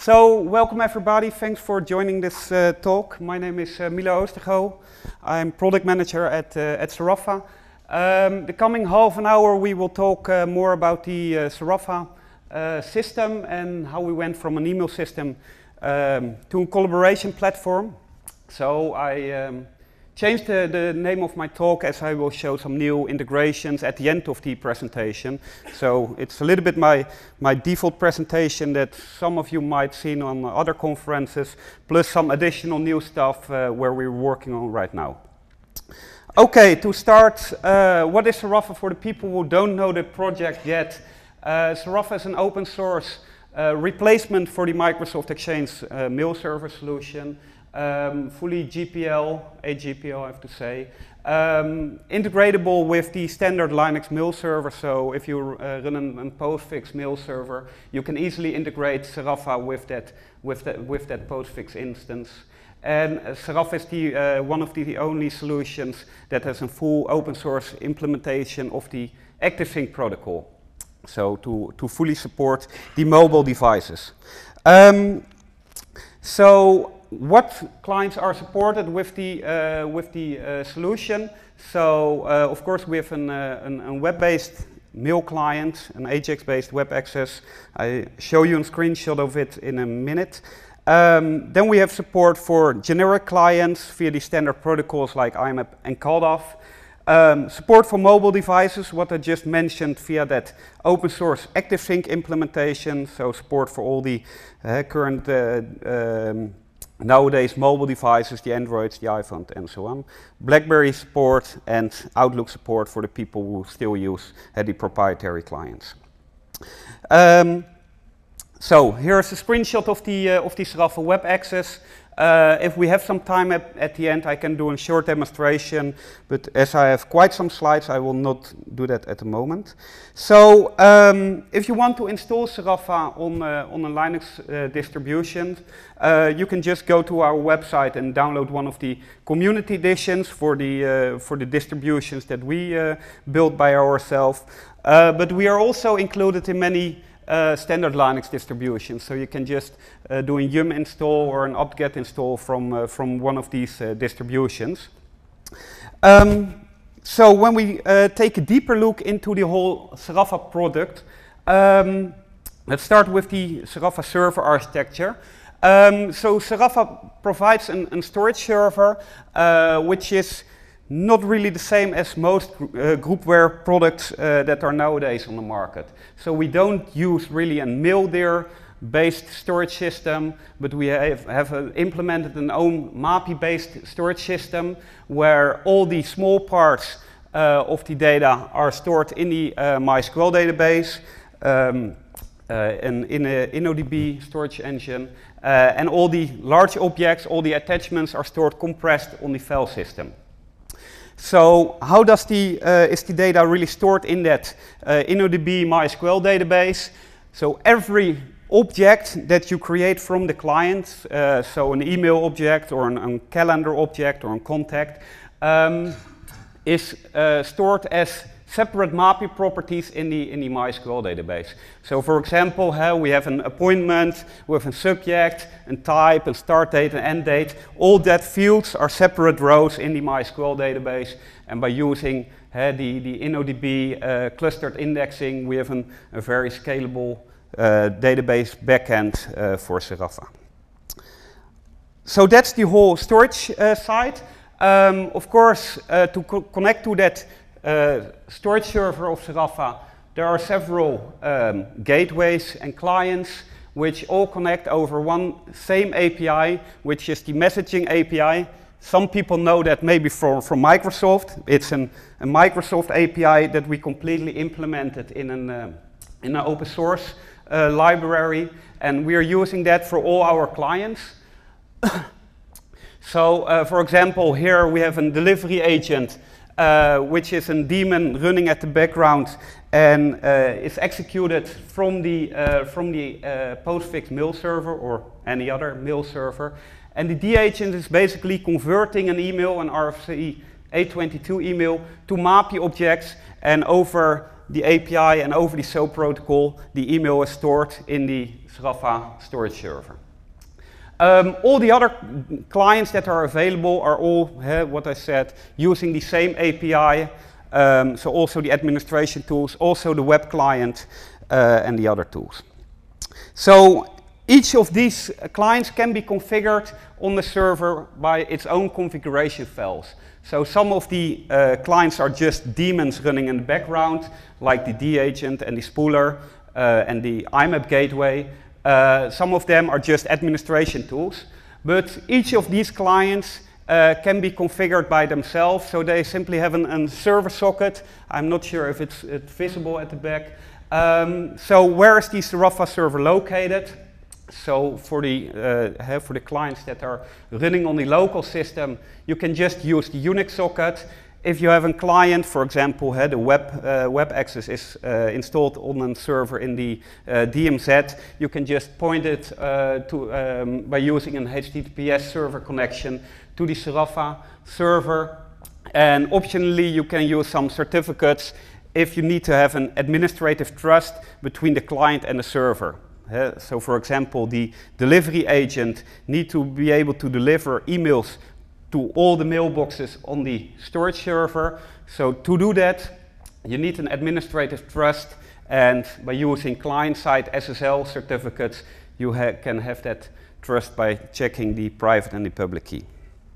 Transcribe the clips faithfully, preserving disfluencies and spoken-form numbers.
So, welcome everybody, thanks for joining this uh, talk. My name is uh, Milo Oostergo. I'm product manager at, uh, at Serafa. Um, the coming half an hour we will talk uh, more about the uh, Serafa uh, system and how we went from an email system um, to a collaboration platform. So I um, changed the, the name of my talk as I will show some new integrations at the end of the presentation. So it's a little bit my, my default presentation that some of you might have seen on other conferences, plus some additional new stuff uh, where we're working on right now. Okay, to start, uh, what is Serafa for the people who don't know the project yet? Uh, Serafa is an open source uh, replacement for the Microsoft Exchange uh, mail server solution. Um, fully G P L, A G P L I have to say, um, integratable with the standard Linux mail server. So if you uh, run a, a postfix mail server, you can easily integrate Serafa with that with that with that postfix instance. And uh, Serafa is the uh, one of the, the only solutions that has a full open source implementation of the ActiveSync protocol. So to to fully support the mobile devices. Um, so. What clients are supported with the uh, with the uh, solution? So uh, of course we have an, uh, an, a web-based mail client, an Ajax-based web access. I show you a screenshot of it in a minute. Um, then we have support for generic clients via the standard protocols like I M A P and C A D A F. Um, support for mobile devices, what I just mentioned via that open source ActiveSync implementation. So support for all the uh, current uh, um, nowadays mobile devices, the Androids, the iPhone, and so on. BlackBerry support and Outlook support for the people who still use uh, the proprietary clients. Um, so here's a screenshot of the uh, of the Serafa web access. Uh, if we have some time at, at the end, I can do a short demonstration, but as I have quite some slides, I will not do that at the moment. So, um, if you want to install Serafa on, uh, on a Linux uh, distribution, uh, you can just go to our website and download one of the community editions for the, uh, for the distributions that we uh, built by ourselves. Uh, but we are also included in many Uh, standard Linux distributions, so you can just uh, do a yum install or an apt-get install from uh, from one of these uh, distributions. Um, so when we uh, take a deeper look into the whole Serafa product, um, let's start with the Serafa server architecture. Um, so Serafa provides an, an storage server uh, which is not really the same as most uh, groupware products uh, that are nowadays on the market. So we don't use really a Maildir-based storage system, but we have, have uh, implemented an own MAPI-based storage system where all the small parts uh, of the data are stored in the uh, MySQL database um, uh, and in a InnoDB storage engine, uh, and all the large objects, all the attachments are stored compressed on the file system. So how does the, uh, is the data really stored in that uh, InnoDB MySQL database? So every object that you create from the client, uh, so an email object or an, a calendar object or a contact, um, is uh, stored as separate MAPI properties in the, in the MySQL database. So for example, uh, we have an appointment with a subject, and type, and start date, and end date. All that fields are separate rows in the MySQL database, and by using uh, the, the InnoDB uh, clustered indexing, we have an, a very scalable uh, database backend uh, for Serafa. So that's the whole storage uh, side. Um, of course, uh, to co connect to that Uh, storage server of Serafa, there are several um, gateways and clients which all connect over one same A P I, which is the messaging A P I. Some people know that maybe from, from Microsoft. It's an, a Microsoft A P I that we completely implemented in an, uh, in an open source uh, library, and we are using that for all our clients. So, uh, for example, here we have a delivery agent Uh, which is a daemon running at the background and uh, is executed from the, uh, from the uh, postfix mail server or any other mail server. And the D agent is basically converting an email, an R F C eight twenty-two email, to MAPI objects, and over the A P I and over the S O A P protocol, the email is stored in the Sraffa storage server. Um, all the other clients that are available are all, uh, what I said, using the same A P I, um, so also the administration tools, also the web client, uh, and the other tools. So each of these uh, clients can be configured on the server by its own configuration files. So some of the uh, clients are just daemons running in the background, like the D-agent and the spooler uh, and the I M A P gateway. Uh, some of them are just administration tools, but each of these clients uh, can be configured by themselves, so they simply have an, an server socket. I'm not sure if it's, it's visible at the back. Um, so where is the Sraffa server located? So for the, uh, for the clients that are running on the local system, you can just use the Unix socket. If you have a client, for example, uh, the web, uh, web access is uh, installed on a server in the uh, D M Z, you can just point it uh, to, um, by using an H T T P S server connection to the Sraffa server. And optionally, you can use some certificates if you need to have an administrative trust between the client and the server. Uh, so for example, the delivery agent needs to be able to deliver emails to all the mailboxes on the storage server. So to do that, you need an administrative trust, and by using client-side S S L certificates, you ha can have that trust by checking the private and the public key.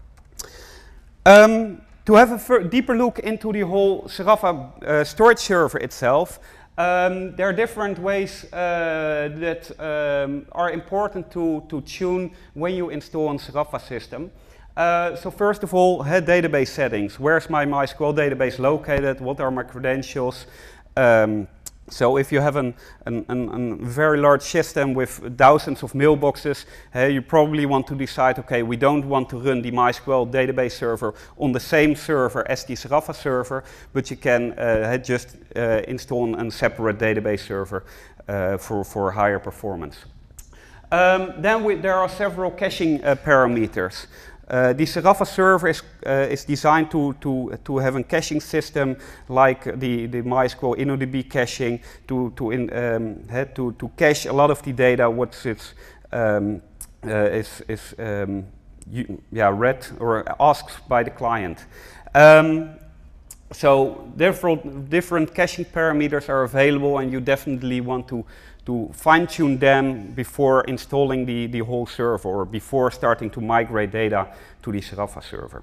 Um, to have a deeper look into the whole Sraffa uh, storage server itself, um, there are different ways uh, that um, are important to, to tune when you install a Sraffa system. Uh, so first of all, uh, database settings. Where's my MySQL database located? What are my credentials? Um, so if you have a an, an, an very large system with thousands of mailboxes, uh, you probably want to decide, okay, we don't want to run the MySQL database server on the same server as the Sraffa server, but you can uh, just uh, install a separate database server uh, for, for higher performance. Um, then we, there are several caching uh, parameters. Uh, the Sraffa server is, uh, is designed to, to, to have a caching system like the, the MySQL InnoDB caching to, to, in, um, to, to cache a lot of the data what is, um, uh, is, is um, you, yeah, read or asked by the client. Um, so therefore, different caching parameters are available, and you definitely want to to fine-tune them before installing the, the whole server or before starting to migrate data to the Sraffa server.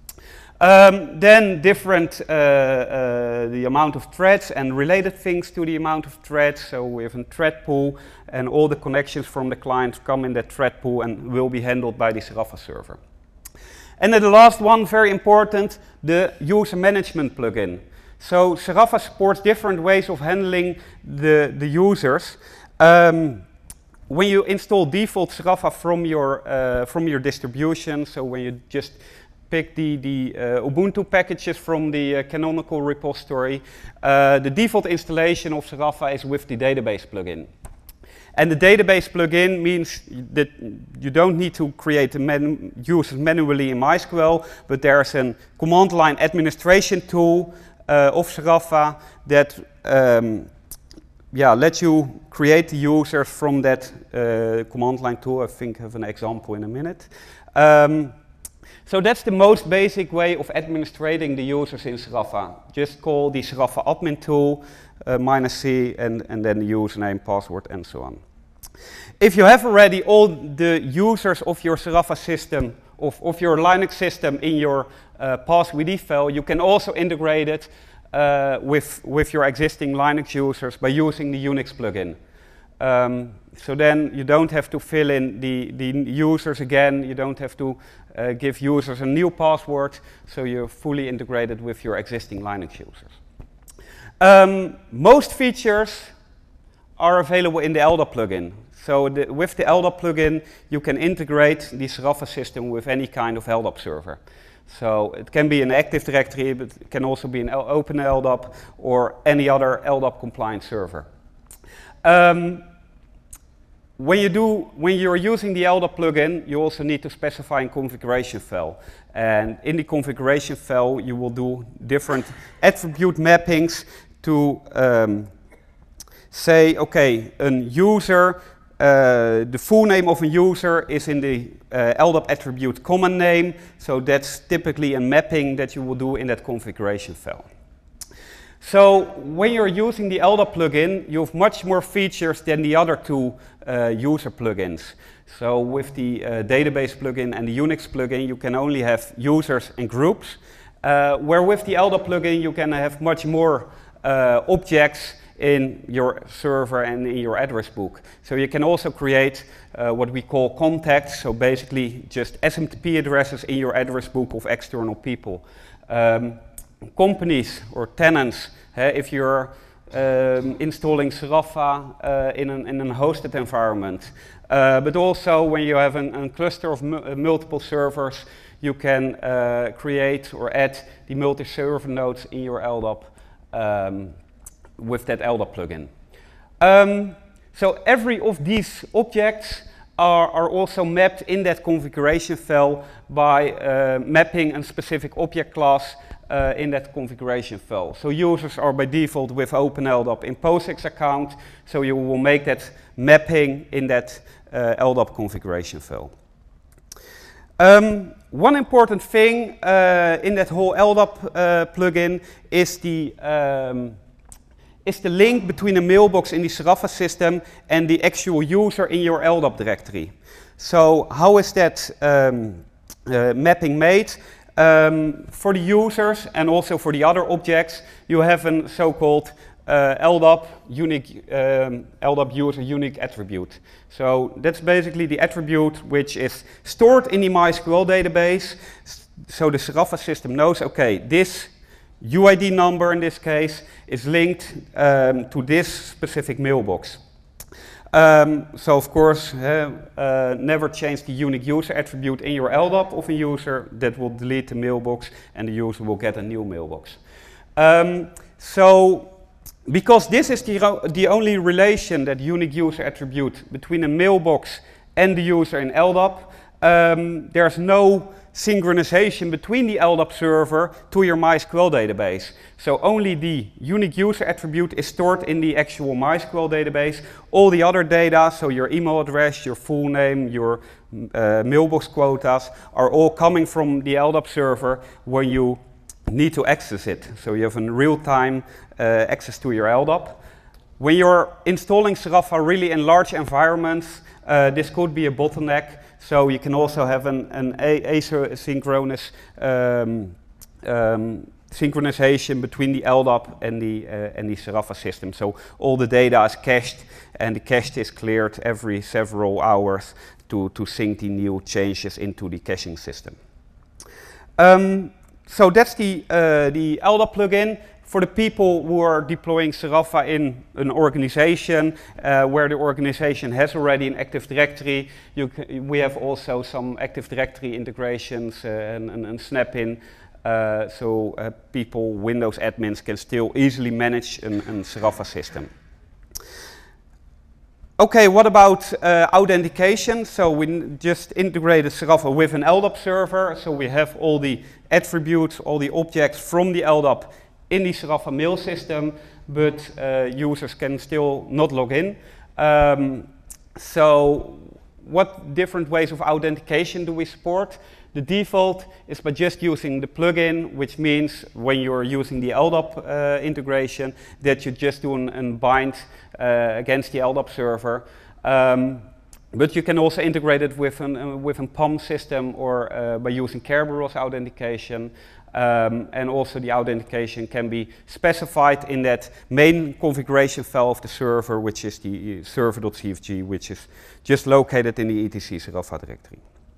Um, then different, uh, uh, the amount of threads and related things to the amount of threads. So we have a thread pool, and all the connections from the client come in that thread pool and will be handled by the Sraffa server. And then the last one, very important, the user management plugin. So Sraffa supports different ways of handling the, the users. Um, when you install default Sraffa from your, uh, from your distribution, so when you just pick the, the uh, Ubuntu packages from the uh, Canonical repository, uh, the default installation of Sraffa is with the database plugin. And the database plugin means that you don't need to create the manu users manually in MySQL, but there's a command line administration tool Uh, of Sraffa that um, yeah, lets you create the users from that uh, command line tool. I think I have an example in a minute. Um, so that's the most basic way of administrating the users in Sraffa. Just call the Sraffa admin tool, uh, minus C, and, and then the username, password, and so on. If you have already all the users of your Sraffa system, of, of your Linux system in your uh, passwd file, you can also integrate it uh, with, with your existing Linux users by using the Unix plugin. Um, so then you don't have to fill in the, the users again, you don't have to uh, give users a new password, so you're fully integrated with your existing Linux users. Um, most features are available in the L D A P plugin. So the, with the L D A P plugin, you can integrate the Sraffa system with any kind of L D A P server. So it can be an Active Directory, but it can also be an open L D A P or any other L D A P compliant server. Um, when you do, when you're using the L D A P plugin, you also need to specify a configuration file. And in the configuration file, you will do different attribute mappings to um, say, okay, a user, uh, the full name of a user is in the uh, L D A P attribute common name, so that's typically a mapping that you will do in that configuration file. So when you're using the L D A P plugin, you have much more features than the other two uh, user plugins. So with the uh, database plugin and the Unix plugin, you can only have users and groups, uh, where with the L D A P plugin, you can have much more uh, objects in your server and in your address book. So you can also create uh, what we call contacts, so basically just S M T P addresses in your address book of external people. Um, companies or tenants, uh, if you're um, installing Serafa uh, in, an, in a hosted environment, uh, but also when you have an, a cluster of mu uh, multiple servers, you can uh, create or add the multi-server nodes in your L D A P um, with that L D A P plugin. Um, so every of these objects are, are also mapped in that configuration file by uh, mapping a specific object class uh, in that configuration file. So users are by default with OpenLDAP in POSIX account, so you will make that mapping in that uh, L D A P configuration file. Um, one important thing uh, in that whole L D A P uh, plugin is the um, is the link between the mailbox in the Serafa system and the actual user in your L D A P directory. So how is that um, uh, mapping made? Um, for the users and also for the other objects, you have a so-called uh, L D A P unique um, L D A P user unique attribute. So that's basically the attribute which is stored in the MySQL database. So the Serafa system knows, okay, this U I D number in this case is linked um, to this specific mailbox. Um, so of course, uh, uh, never change the unique user attribute in your L D A P of a user. That will delete the mailbox and the user will get a new mailbox. Um, so because this is the, the only relation, that unique user attribute, between a mailbox and the user in L D A P, um, there's no synchronization between the L D A P server to your MySQL database. So only the unique user attribute is stored in the actual MySQL database. All the other data, so your email address, your full name, your uh, mailbox quotas, are all coming from the L D A P server when you need to access it. So you have a real-time uh, access to your L D A P. When you're installing Serafa really in large environments, uh, this could be a bottleneck. So you can also have an, an asynchronous um, um, synchronization between the L D A P and the, uh, and the Serafa system. So all the data is cached, and the cache is cleared every several hours to, to sync the new changes into the caching system. Um, so that's the, uh, the L D A P plugin. For the people who are deploying Serafa in an organization uh, where the organization has already an Active Directory, you we have also some Active Directory integrations uh, and, and, and snap-in, uh, so uh, people, Windows admins, can still easily manage an, an Serafa system. Okay, what about uh, authentication? So we just integrated Serafa with an L D A P server, so we have all the attributes, all the objects from the L D A P in the Serafa mail system, but uh, users can still not log in. Um, so what different ways of authentication do we support? The default is by just using the plugin, which means when you're using the L D A P uh, integration, that you just do an, an bind uh, against the L D A P server. Um, but you can also integrate it with an, uh, with a P A M system or uh, by using Kerberos authentication. Um, and also the authentication can be specified in that main configuration file of the server, which is the server dot C F G, which is just located in the E T C Serafa directory.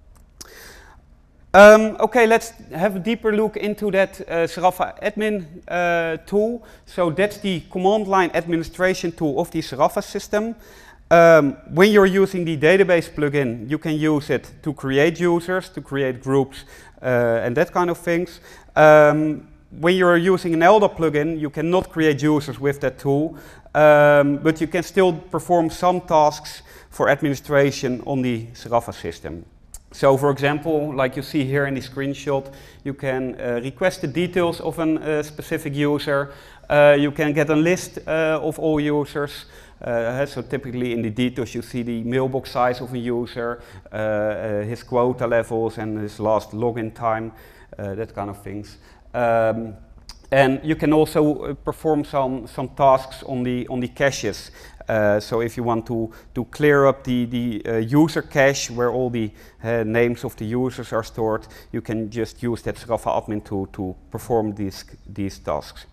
Um, okay, let's have a deeper look into that uh, Serafa admin uh, tool. So that's the command line administration tool of the Serafa system. Um, when you're using the database plugin, you can use it to create users, to create groups, uh, and that kind of things. Um, when you're using an L D A P plugin, you cannot create users with that tool, um, but you can still perform some tasks for administration on the Serafa system. So for example, like you see here in the screenshot, you can uh, request the details of a uh, specific user. Uh, you can get a list uh, of all users. Uh, so typically in the details you see the mailbox size of a user, uh, uh, his quota levels and his last login time, uh, that kind of things. Um, and you can also uh, perform some, some tasks on the, on the caches. Uh, so if you want to, to clear up the, the uh, user cache where all the uh, names of the users are stored, you can just use that Serapha admin to, to perform these, these tasks.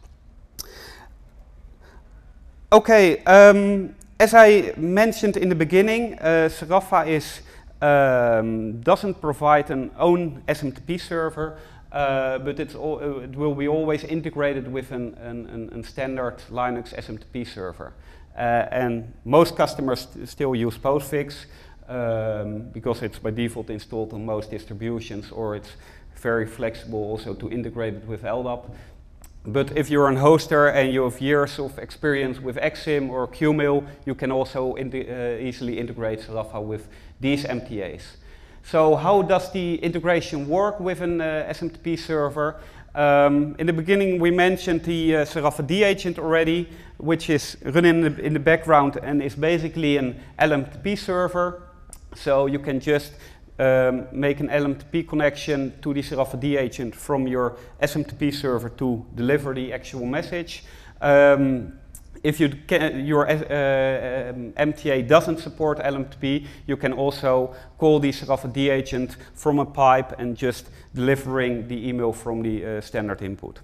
Okay, um, as I mentioned in the beginning, uh, Serapha is, um, doesn't provide an own S M T P server, uh, but it's all, uh, it will be always integrated with an, an, an standard Linux S M T P server. Uh, and most customers st still use Postfix um, because it's by default installed on most distributions, or it's very flexible also to integrate it with L D A P. But if you're a hoster and you have years of experience with Exim or Qmail, you can also in uh, easily integrate Serapha with these M T As. So how does the integration work with an uh, S M T P server? Um, in the beginning we mentioned the uh, Serapha D agent already, which is running in the, in the background and is basically an L M T P server. So you can just Um, make an L M T P connection to the Serapha D agent from your S M T P server to deliver the actual message. Um, if you can, your uh, um, M T A doesn't support L M T P, you can also call the Serapha D agent from a pipe and just delivering the email from the uh, standard input.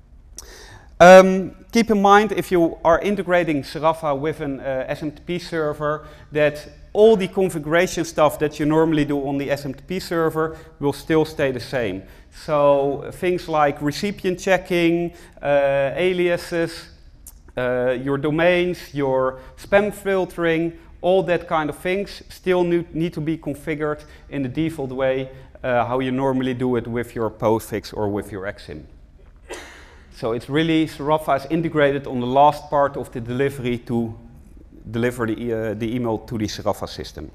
Um, keep in mind, if you are integrating Serapha with an uh, S M T P server, that all the configuration stuff that you normally do on the S M T P server will still stay the same. So things like recipient checking, uh, aliases, uh, your domains, your spam filtering, all that kind of things still need to be configured in the default way, uh, how you normally do it with your Postfix or with your Exim. So it's really, Serapha is integrated on the last part of the delivery to deliver the, uh, the email to the Serapha system.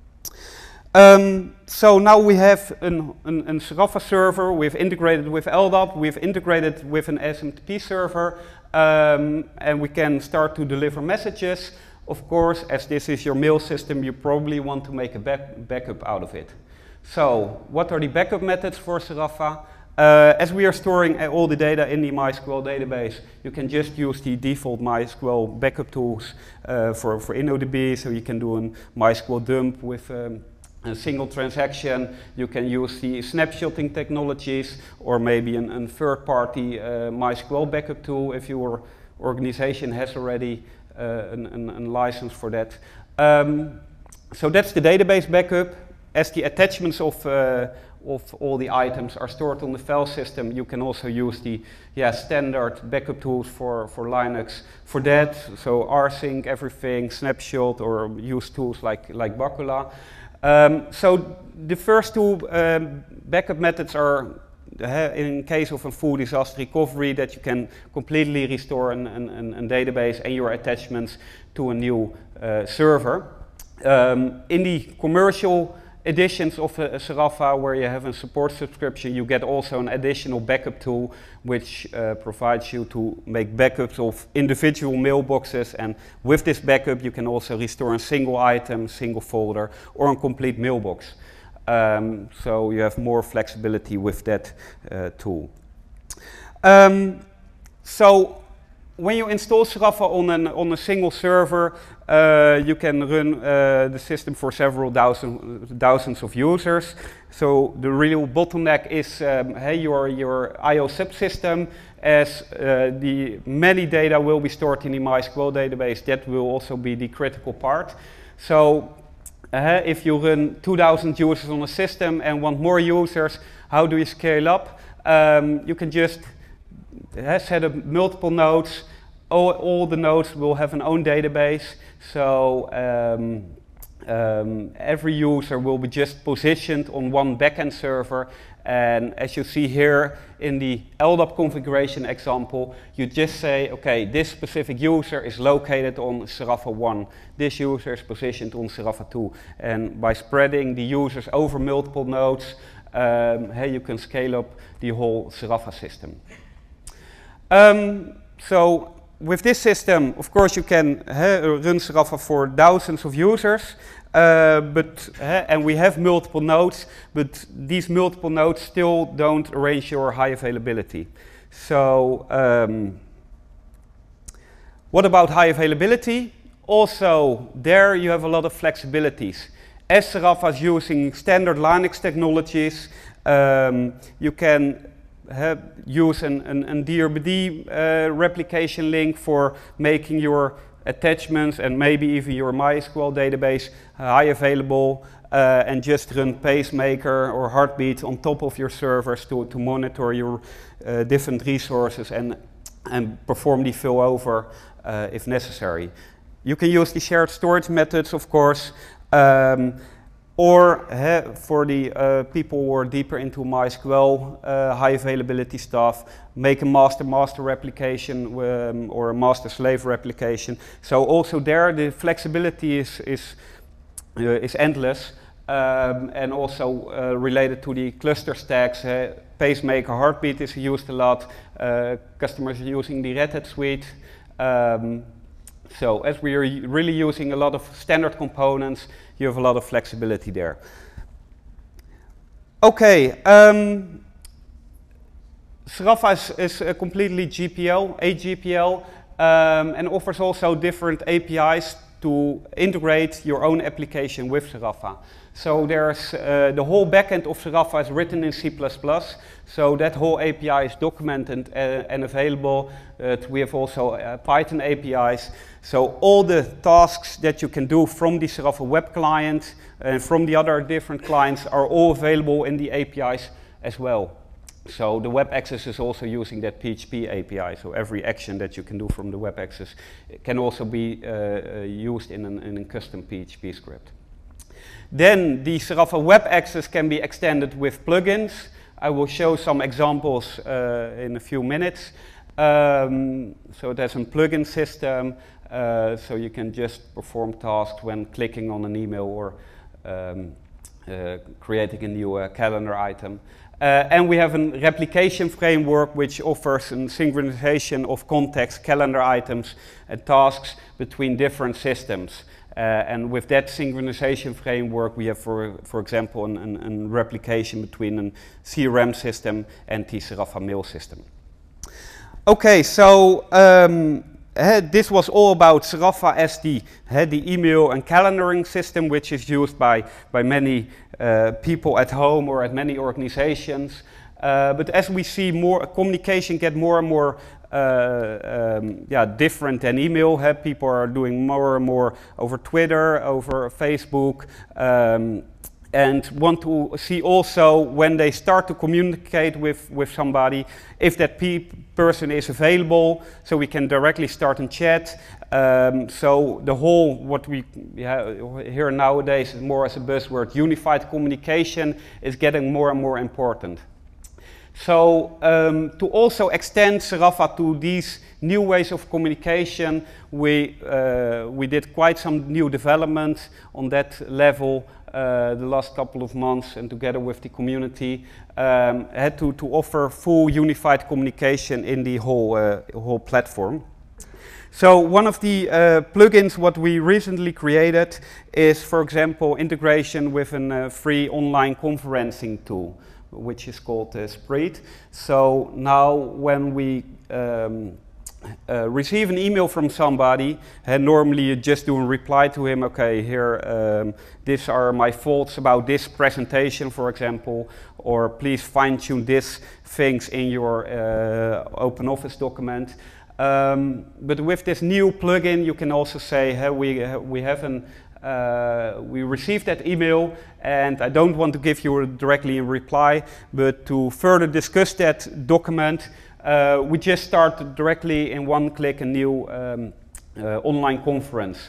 Um, so now we have an, an, an Serapha server, we've integrated with L D A P, we've integrated with an S M T P server, um, and we can start to deliver messages. Of course, as this is your mail system, you probably want to make a back backup out of it. So what are the backup methods for Serapha? Uh, as we are storing uh, all the data in the MySQL database, you can just use the default MySQL backup tools uh, for, for InnoDB. So you can do a MySQL dump with um, a single transaction. You can use the snapshotting technologies, or maybe an, a third-party uh, MySQL backup tool if your organization has already uh, an, an, an license for that. Um, so that's the database backup. As the attachments of uh, of all the items are stored on the file system, you can also use the yeah, standard backup tools for, for Linux for that. So rsync everything, snapshot, or use tools like, like Bacula. Um, so the first two um, backup methods are uh, in case of a full disaster recovery, that you can completely restore an, an, an database and your attachments to a new uh, server. Um, in the commercial editions of uh, Serapha, where you have a support subscription, you get also an additional backup tool which uh, provides you to make backups of individual mailboxes, and with this backup you can also restore a single item, single folder, or a complete mailbox. Um, so you have more flexibility with that uh, tool. Um, so when you install Serapha on, an, on a single server, uh, you can run uh, the system for several thousand, thousands of users. So the real bottleneck is um, hey, your, your I O subsystem, as uh, the many data will be stored in the MySQL database. That will also be the critical part. So uh, if you run two thousand users on a system and want more users, how do you scale up? Um, you can just set up multiple nodes. All, all the nodes will have an own database. So um, um, every user will be just positioned on one backend server, and as you see here in the L D A P configuration example, you just say, okay, this specific user is located on Serapha one, this user is positioned on Serapha two, and by spreading the users over multiple nodes, um, hey, you can scale up the whole Serapha system. Um, so with this system, of course, you can uh, run Serapha for thousands of users, uh, but uh, and we have multiple nodes, but these multiple nodes still don't arrange your high availability. So um, what about high availability? Also, there you have a lot of flexibilities. As Serapha is using standard Linux technologies, um, you can Uh, use an, an, an D R B D uh, replication link for making your attachments and maybe even your MySQL database uh, high available, uh, and just run Pacemaker or Heartbeat on top of your servers to, to monitor your uh, different resources and, and perform the failover uh, if necessary. You can use the shared storage methods, of course, um, or uh, for the uh, people who are deeper into MySQL, uh, high availability stuff, make a master-master replication um, or a master-slave replication. So also there the flexibility is, is, uh, is endless, um, and also uh, related to the cluster stacks. Uh, Pacemaker Heartbeat is used a lot. Uh, customers are using the Red Hat suite. Um, So as we are really using a lot of standard components, you have a lot of flexibility there. Okay, um, Serapha is, is a completely G P L, a G P L, um, and offers also different A P Is to integrate your own application with Serapha. So there's uh, the whole backend of Serapha is written in C plus plus, so that whole A P I is documented uh, and available. Uh, we have also uh, Python A P Is. So all the tasks that you can do from the Serapha web client and from the other different clients are all available in the A P Is as well. So the web access is also using that P H P A P I. So every action that you can do from the web access can also be uh, uh, used in, an, in a custom P H P script. Then the Serapha web access can be extended with plugins. I will show some examples uh, in a few minutes. Um, so there's a plugin system, uh, so you can just perform tasks when clicking on an email or um, uh, creating a new uh, calendar item. Uh, and we have a replication framework which offers a synchronization of context, calendar items, and tasks between different systems. Uh, and with that synchronization framework, we have, for, for example, an, an, an replication between a C R M system and the Serapha mail system. Okay, so um, uh, this was all about Serapha as the, uh, the email and calendaring system, which is used by, by many uh, people at home or at many organizations. Uh, but as we see more communication get more and more uh, um, yeah, different than email, uh, people are doing more and more over Twitter, over Facebook, um, and want to see also when they start to communicate with, with somebody, if that pe person is available, so we can directly start and chat. Um, so the whole, what we yeah, hear nowadays is more as a buzzword, unified communication is getting more and more important. So um, to also extend Serapha to these new ways of communication, we, uh, we did quite some new development on that level uh, the last couple of months, and together with the community um, had to, to offer full unified communication in the whole, uh, whole platform. So one of the uh, plugins what we recently created is, for example, integration with a uh, free online conferencing tool, which is called uh, Spreed. So now when we um, uh, receive an email from somebody, and normally you just do a reply to him, okay, here, um, these are my thoughts about this presentation, for example, or please fine tune these things in your uh, OpenOffice document. Um, but with this new plugin, you can also say, hey, we, uh, we have an Uh, we received that email, and I don't want to give you directly a reply, but to further discuss that document, uh, we just start directly in one click a new um, uh, online conference.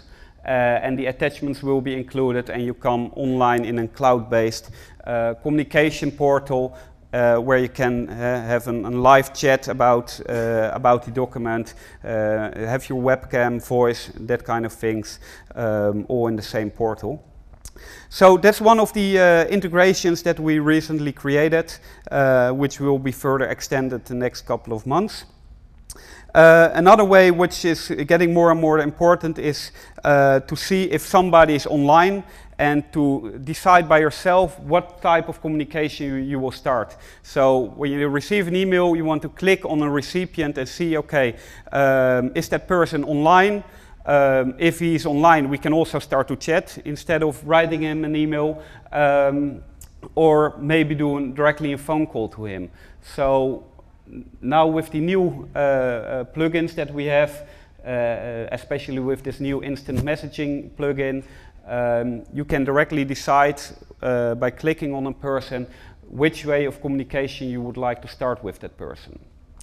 uh, and the attachments will be included, and you come online in a cloud-based uh, communication portal uh, where you can uh, have an, a live chat about, uh, about the document, uh, have your webcam, voice, that kind of things, um, all in the same portal. So that's one of the uh, integrations that we recently created, uh, which will be further extended the next couple of months. Uh, another way which is getting more and more important is uh, to see if somebody is online and to decide by yourself what type of communication you, you will start. So when you receive an email, you want to click on a recipient and see, okay, um, is that person online? Um, if he's online, we can also start to chat instead of writing him an email, um, or maybe doing directly a phone call to him. So now with the new uh, uh, plugins that we have, uh, especially with this new instant messaging plugin, um, you can directly decide uh, by clicking on a person which way of communication you would like to start with that person.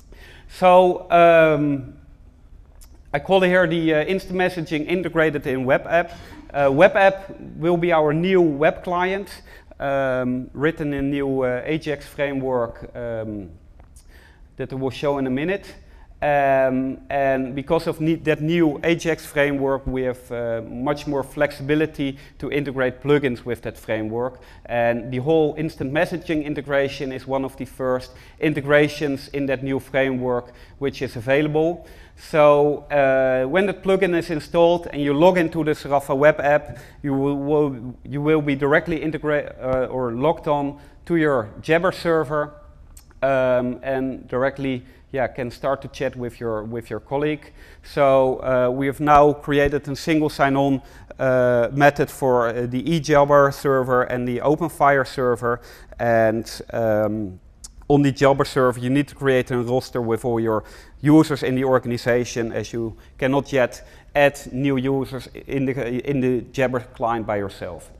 So um, I call here the uh, instant messaging integrated in web app. Uh, web app will be our new web client, um, written in new uh, Ajax framework um, that I will show in a minute. Um, and because of ne that new Ajax framework, we have uh, much more flexibility to integrate plugins with that framework. And the whole instant messaging integration is one of the first integrations in that new framework which is available. So uh, when that plugin is installed and you log into the Sarafa web app, you will, will, you will be directly integrated uh, or logged on to your Jabber server, um, and directly yeah, can start to chat with your, with your colleague. So uh, we have now created a single sign-on uh, method for uh, the eJabber server and the OpenFire server. And um, on the Jabber server, you need to create a roster with all your users in the organization, as you cannot yet add new users in the, in the Jabber client by yourself.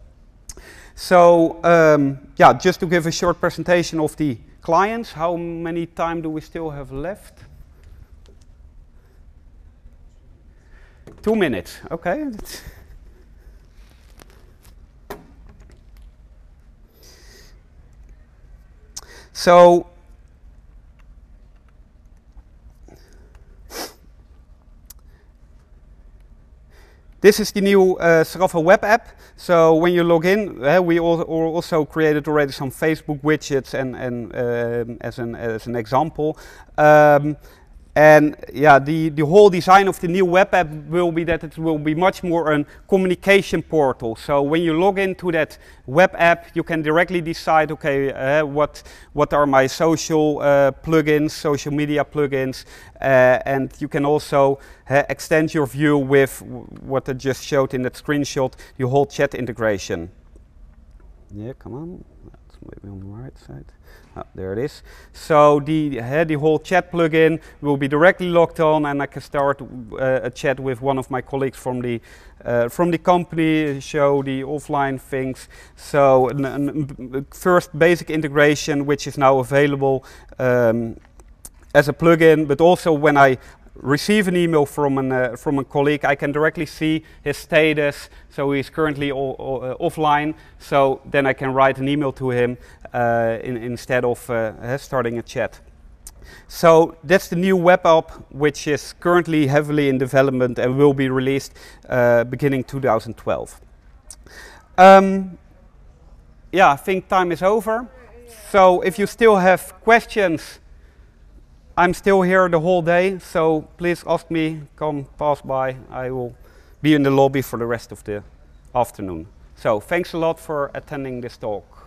So um, yeah, just to give a short presentation of the clients, how many time do we still have left? Two minutes, okay. So this is the new uh, Sarafa web app. So when you log in, uh, we al also created already some Facebook widgets and, and uh, as, an, as an example. Um, and yeah, the, the whole design of the new web app will be that it will be much more a communication portal. So when you log into that web app, you can directly decide, okay, uh, what, what are my social uh, plugins, social media plugins, uh, and you can also uh, extend your view with what I just showed in that screenshot, the whole chat integration. Yeah, come on, that's maybe on the right side. Oh, there it is. So the, uh, the whole chat plugin will be directly logged on, and I can start uh, a chat with one of my colleagues from the uh, from the company, show the offline things. So an, an first basic integration which is now available um, as a plugin, but also when I receive an email from an uh, from a colleague, I can directly see his status. So he's currently all, all, uh, offline. So then I can write an email to him uh, in, instead of uh, starting a chat. So that's the new web app, which is currently heavily in development and will be released uh, beginning two thousand twelve. Um, yeah, I think time is over. So if you still have questions, I'm still here the whole day, so please ask me, come pass by. I will be in the lobby for the rest of the afternoon. So thanks a lot for attending this talk.